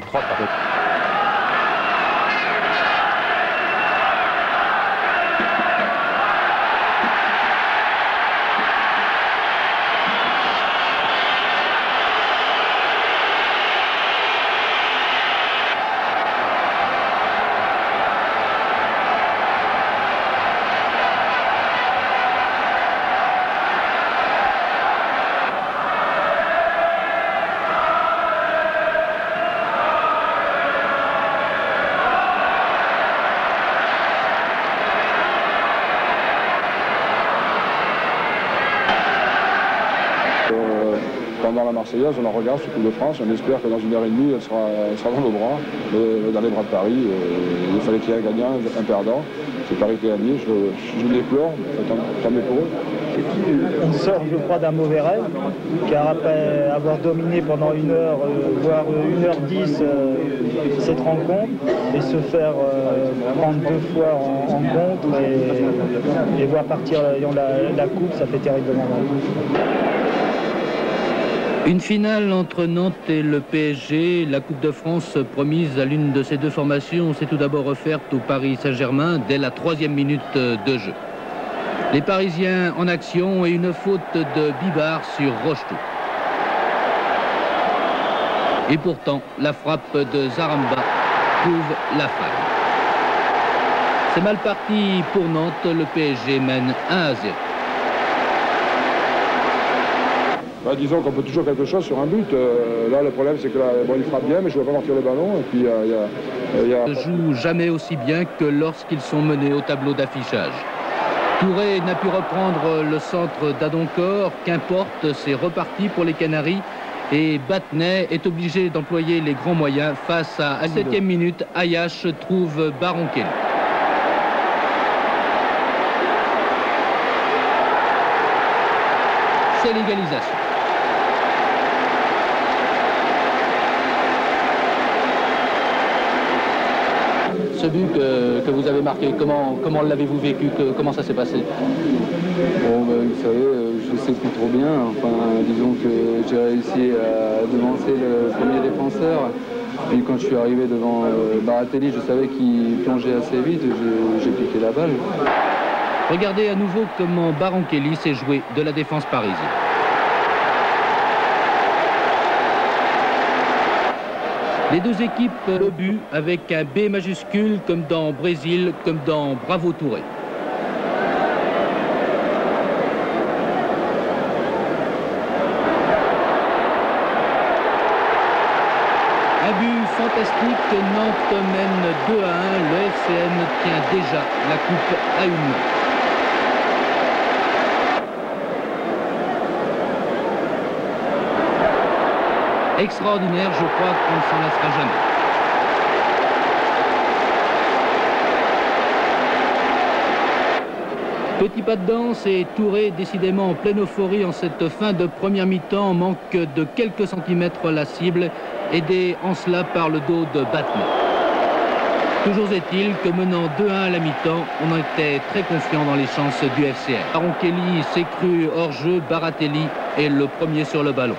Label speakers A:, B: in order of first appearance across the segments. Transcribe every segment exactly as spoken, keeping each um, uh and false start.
A: trotte avec. Pendant la Marseillaise, on en regarde sur Coupe de France, on espère que dans une heure et demie, elle sera, elle sera dans nos bras, euh, dans les bras de Paris. Euh, il fallait qu'il y ait un gagnant, un perdant. C'est Paris qui a gagné, je, je, je déplore, tant mieux pour eux.
B: On sort, je crois, d'un mauvais rêve, car après avoir dominé pendant une heure, euh, voire une heure dix, euh, cette rencontre, et se faire euh, prendre deux fois en, en contre et, et voir partir la, la coupe, ça fait terriblement mal.
C: Une finale entre Nantes et le P S G, la Coupe de France promise à l'une de ces deux formations s'est tout d'abord offerte au Paris Saint-Germain dès la troisième minute de jeu. Les Parisiens en action et une faute de Bibard sur Rocheteau. Et pourtant, la frappe de Zaramba prouve la faille. C'est mal parti pour Nantes, le P S G mène un à zéro.
D: Bah, disons qu'on peut toujours quelque chose sur un but. Euh, là, le problème, c'est que là, bon, il frappe bien, mais je ne vois pas partir le ballon. Et puis, il euh, y a, y a...
C: ne joue jamais aussi bien que lorsqu'ils sont menés au tableau d'affichage. Touré n'a pu reprendre le centre d'Adoncor. Qu'importe, c'est reparti pour les Canaries. Et Battenay est obligé d'employer les grands moyens face à, à la septième minute. Ayache trouve Baronkelli. C'est l'égalisation. Ce but que, que vous avez marqué, comment, comment l'avez-vous vécu, que, comment ça s'est passé?
E: Bon, ben, vous savez, je ne sais plus trop bien. Enfin, disons que j'ai réussi à devancer le premier défenseur. Puis quand je suis arrivé devant euh, Baratelli, je savais qu'il plongeait assez vite. J'ai piqué la balle.
C: Regardez à nouveau comment Baronkelli s'est joué de la défense parisienne. Les deux équipes le but avec un B majuscule comme dans Brésil, comme dans Bravo Touré. Un but fantastique, Nantes mène deux à un, le F C N tient déjà la coupe à une main. Extraordinaire, je crois qu'on ne s'en lassera jamais. Petit pas de danse et Touré décidément en pleine euphorie en cette fin de première mi-temps, manque de quelques centimètres la cible, aidé en cela par le dos de Battenay. Toujours est-il que menant deux à un à la mi-temps, on était très confiant dans les chances du F C N. Baronkelli s'est cru hors jeu, Baratelli est le premier sur le ballon.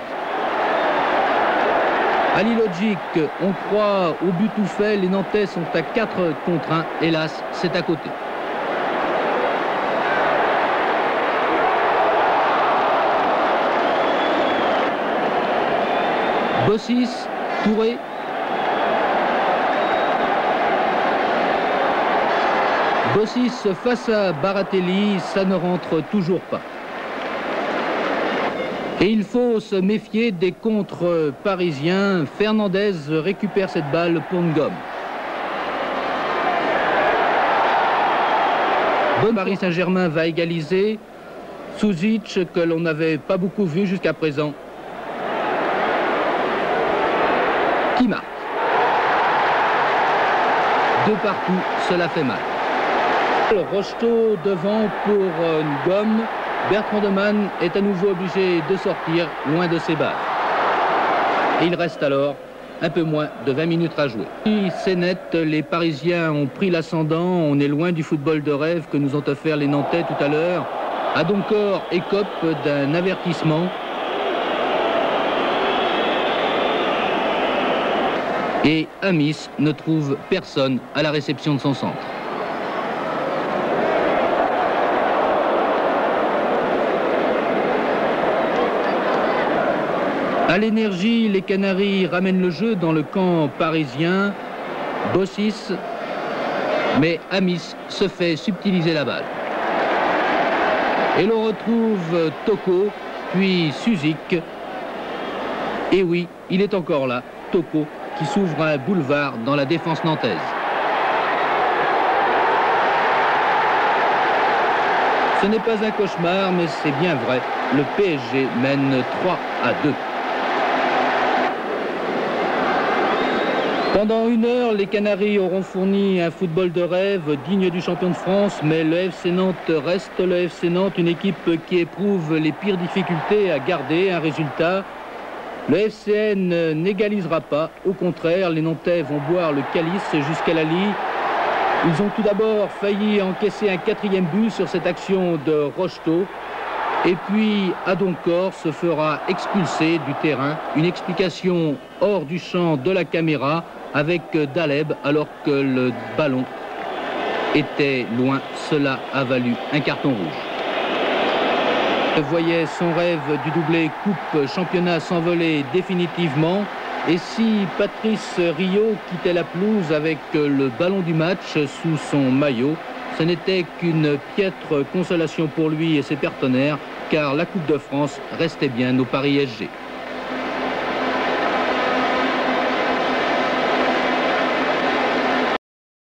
C: Ali Logic, on croit au but tout fait, les Nantais sont à quatre contre un, hélas, c'est à côté. Bossis, Touré. Bossis face à Baratelli, ça ne rentre toujours pas. Et il faut se méfier des contres parisiens. Fernandez récupère cette balle pour Ngom. Bon, Paris Saint-Germain va égaliser. Suzic, que l'on n'avait pas beaucoup vu jusqu'à présent, qui marque. De partout, cela fait mal. Rocheteau devant pour Ngom. Bertrand Demann est à nouveau obligé de sortir loin de ses balles. Et il reste alors un peu moins de vingt minutes à jouer. C'est net, les Parisiens ont pris l'ascendant, on est loin du football de rêve que nous ont offert les Nantais tout à l'heure. Adoncor écope d'un avertissement. Et Amis ne trouve personne à la réception de son centre. À l'énergie, les Canaries ramènent le jeu dans le camp parisien. Bossis, mais Amis se fait subtiliser la balle. Et l'on retrouve Toko, puis Suzik. Et oui, il est encore là, Toko, qui s'ouvre un boulevard dans la défense nantaise. Ce n'est pas un cauchemar, mais c'est bien vrai. Le P S G mène trois à deux. Pendant une heure, les Canaries auront fourni un football de rêve digne du champion de France, mais le F C Nantes reste le F C Nantes, une équipe qui éprouve les pires difficultés à garder un résultat. Le F C N n'égalisera pas, au contraire, les Nantais vont boire le calice jusqu'à la lie. Ils ont tout d'abord failli encaisser un quatrième but sur cette action de Rocheteau. Et puis Adoncor se fera expulser du terrain. Une explication hors du champ de la caméra avec Daleb alors que le ballon était loin. Cela a valu un carton rouge. Il voyait son rêve du doublé Coupe Championnat s'envoler définitivement. Et si Patrice Rio quittait la pelouse avec le ballon du match sous son maillot, ce n'était qu'une piètre consolation pour lui et ses partenaires, car la Coupe de France restait bien au Paris S G.